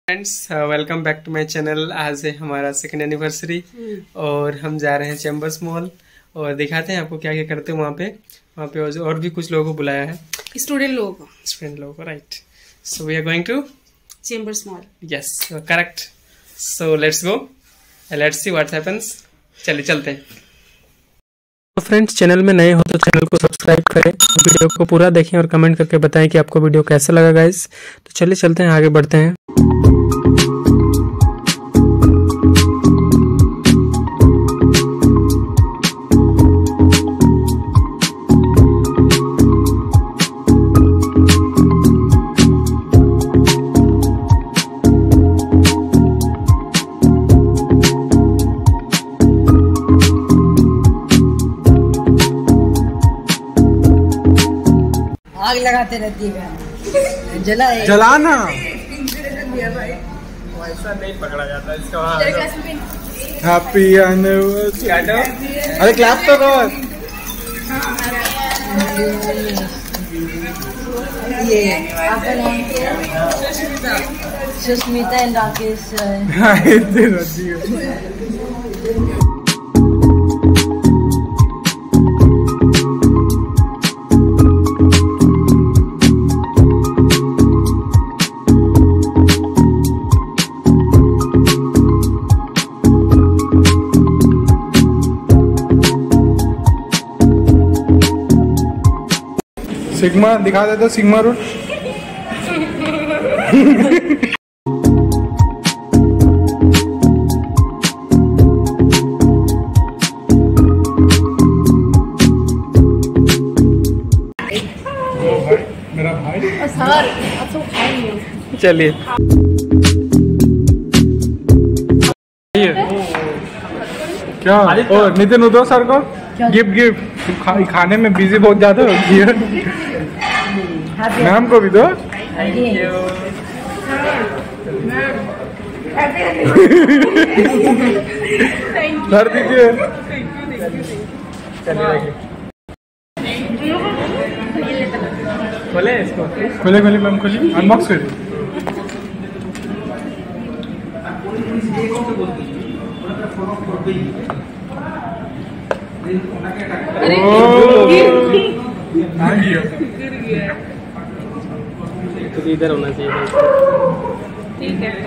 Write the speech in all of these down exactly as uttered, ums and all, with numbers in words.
Friends, welcome back to my channel. आज है हमारा सेकेंड एनिवर्सरी और हम जा रहे हैं चैम्बर्स मॉल और दिखाते हैं आपको क्या क्या करते हैं वहाँ पे। वहाँ पे और भी कुछ लोगों को बुलाया है, स्टूडेंट लोगों को स्टूडेंट लोगों को right. So we are going to Chambers mall. Yes correct. So let's go, let's see what happens. चलिए चलते हैं। तो फ्रेंड्स, चैनल में नए हो तो चैनल को सब्सक्राइब करें, वीडियो को पूरा देखें और कमेंट करके बताएं कि आपको वीडियो कैसा लगा गाइस। तो चलिए चलते हैं, आगे बढ़ते हैं। आग लगाते रहती है, जला जलाना वैसा नहीं पकड़ा जाता इसका। Happy anniversary. अरे क्लैप तो कर। ये आपका नाम क्या है? सुष्मिता एंड राकेश। सिग्मा दिखा दे तो सिग्मा रूट। मेरा भाई सर अब तो खाएंगे। चलिए क्या और नितिन उदो सर को गिफ्ट गिफ्ट खा, खाने में बिजी बहुत ज्यादा होती है। मैम को भी दो। सर दीजिए। खोले इसको, खोले खोले मैम खोली, अनबॉक्स करिए। तो इधर होना चाहिए। ठीक है।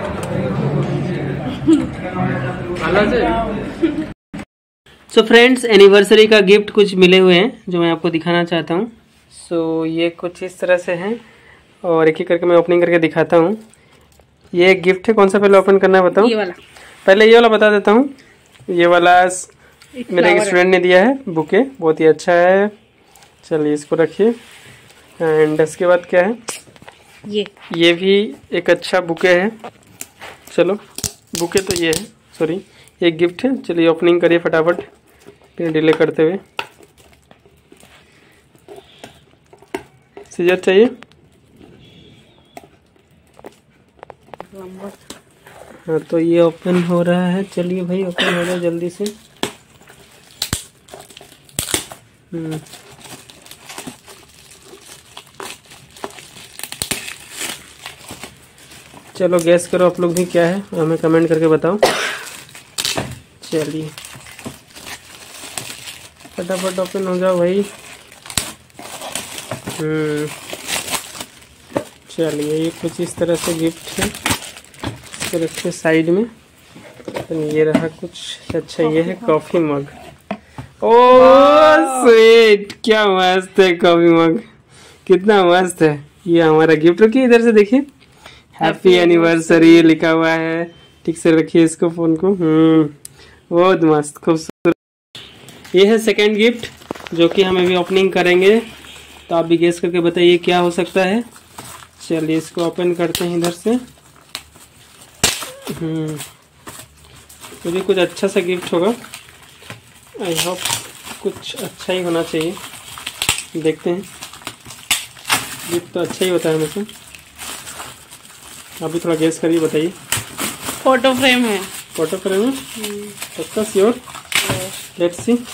सो फ्रेंड्स, एनिवर्सरी का गिफ्ट कुछ मिले हुए हैं जो मैं आपको दिखाना चाहता हूँ। सो so, ये कुछ इस तरह से हैं और एक एक करके मैं ओपनिंग करके दिखाता हूँ। ये एक गिफ्ट है, कौन सा पहले ओपन करना है बताओ? ये वाला। पहले ये वाला बता देता हूँ। ये वाला मेरे एक स्टूडेंट ने दिया है, बुके, बहुत ही अच्छा है। चलिए इसको रखिए। एंड इसके बाद क्या है? ये ये भी एक अच्छा बुके है। चलो बुके तो ये है, सॉरी एक गिफ्ट है। चलिए ओपनिंग करिए फटाफट, फिर डिले करते हुए। सीजर चाहिए? हाँ तो ये ओपन हो रहा है। चलिए भाई ओपन हो जाए जल्दी से। हम्म चलो गैस करो आप लोग भी क्या है, हमें कमेंट करके बताओ। चलिए फटाफट ओपन हो जाओ भाई। हम्म चलिए ये कुछ इस तरह से गिफ्ट है, इसको रखिए साइड में। तो ये रहा कुछ अच्छा, ये है कॉफ़ी मग। ओह स्वीट, क्या मस्त है कॉफ़ी मग, कितना मस्त है। ये हमारा गिफ्ट। रखिए इधर से देखिए, हैप्पी एनिवर्सरी लिखा हुआ है। ठीक से रखिए इसको, फोन को। हम्म बहुत मस्त खूबसूरत। ये है सेकंड गिफ्ट जो कि हम अभी ओपनिंग करेंगे। तो आप भी गेस करके बताइए क्या हो सकता है। चलिए इसको ओपन करते हैं इधर से। हम्म तो भी कुछ अच्छा सा गिफ्ट होगा। आई होप कुछ अच्छा ही होना चाहिए। देखते हैं, गिफ्ट तो अच्छा ही होता है हमेशा। आप भी थोड़ा गेस करिए, बताइए। फोटो फ्रेम है। फोटो फ्रेम है पक्का श्योर? Let's see.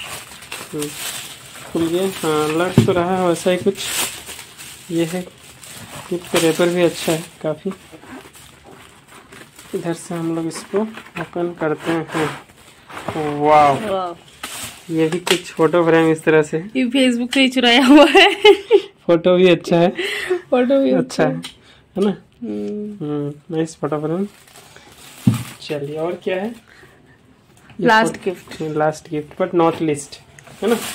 खुल गया। हाँ लग तो रहा है वैसा ही कुछ। ये है गिफ्ट का रेपर भी अच्छा है काफ़ी। इधर से हम लोग इसको ओपन करते हैं। वाह, ये भी कुछ फोटो फ्रेम इस तरह से, ये फेसबुक से ही चुराया हुआ है। फोटो भी अच्छा है, फोटो भी अच्छा है, है ना। Hmm nice photo frame. चलिए और क्या है? Last gift, last gift but not least, है ना।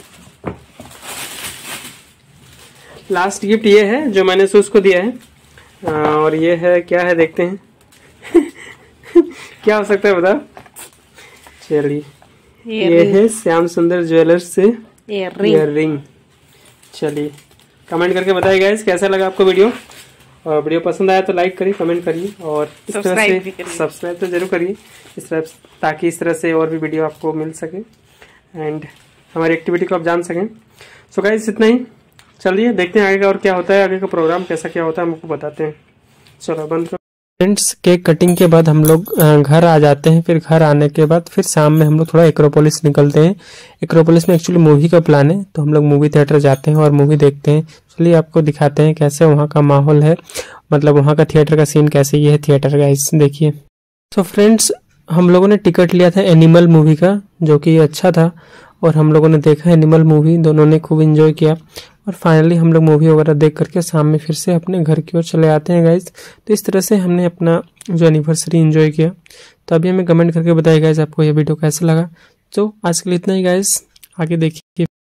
लास्ट गिफ्ट ये है जो मैंने सूस को दिया है, और ये है, क्या है देखते हैं। क्या हो सकता है बताओ? चलिए, ये, ये है श्याम सुंदर ज्वेलर्स से ईयर रिंग। चलिए कमेंट करके बताइए गाइस कैसा लगा आपको वीडियो, और वीडियो पसंद आया तो लाइक करिए, कमेंट करिए, और इस तरह से सब्सक्राइब तो जरूर करिए, इस तरह ताकि इस तरह से और भी वीडियो आपको मिल सके एंड हमारी एक्टिविटी को आप जान सकें। सो गाइस इतना ही, चलिए देखते हैं आगे का और क्या होता है, आगे का प्रोग्राम कैसा क्या होता है हमको बताते हैं। चलो बंद करो। फ्रेंड्स, केक कटिंग के बाद हम लोग घर आ जाते हैं। फिर घर आने के बाद फिर शाम में हम लोग थोड़ा एक्रोपोलिस निकलते हैं। एक्रोपोलिस में एक्चुअली मूवी का प्लान है, तो हम लोग मूवी थिएटर जाते हैं और मूवी देखते हैं। चलिए आपको दिखाते हैं कैसे वहाँ का माहौल है, मतलब वहाँ का थिएटर का सीन कैसे। ये है थिएटर गाइस, देखिए। तो फ्रेंड्स, हम लोगों ने टिकट लिया था एनिमल मूवी का, जो कि अच्छा था, और हम लोगों ने देखा एनिमल मूवी, दोनों ने खूब एंजॉय किया। और फाइनली हम लोग मूवी वगैरह देख करके शाम में फिर से अपने घर की ओर चले आते हैं गाइज। तो इस तरह से हमने अपना जो एनिवर्सरी एंजॉय किया। तो अभी हमें कमेंट करके बताइए गाइज आपको ये वीडियो कैसा लगा। तो आज के लिए इतना ही गाइज, आगे देखिए।